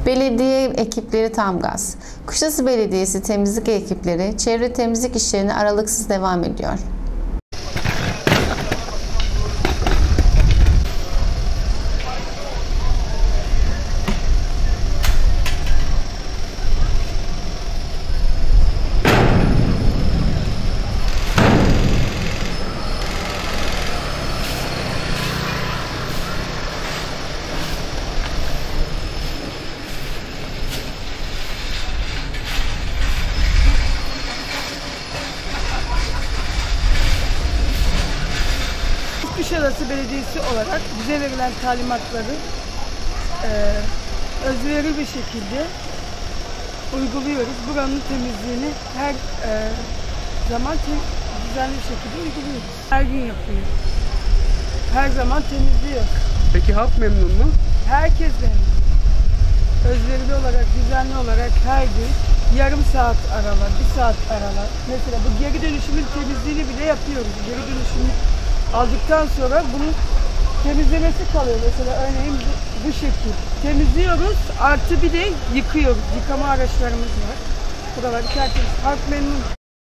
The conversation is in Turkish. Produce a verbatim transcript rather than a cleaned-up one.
Belediye ekipleri tam gaz. Kuşadası Belediyesi temizlik ekipleri çevre temizlik işlerine aralıksız devam ediyor. Kuşadası Belediyesi olarak bize verilen talimatları e, özverili bir şekilde uyguluyoruz. Buranın temizliğini her e, zaman düzenli bir şekilde uyguluyoruz. Her gün yapıyoruz. Her zaman temizliyor. Peki halk memnun mu? Herkes memnun. Özverili olarak, düzenli olarak her gün yarım saat aralar, bir saat aralar. Mesela bu geri dönüşümün temizliğini bile yapıyoruz. Geri dönüşümü aldıktan sonra bunun temizlemesi kalıyor. Mesela örneğin bu, bu şekil. Temizliyoruz, artı bir de yıkıyoruz. Yıkama araçlarımız var. Buralar tertemiz. Halk memnun.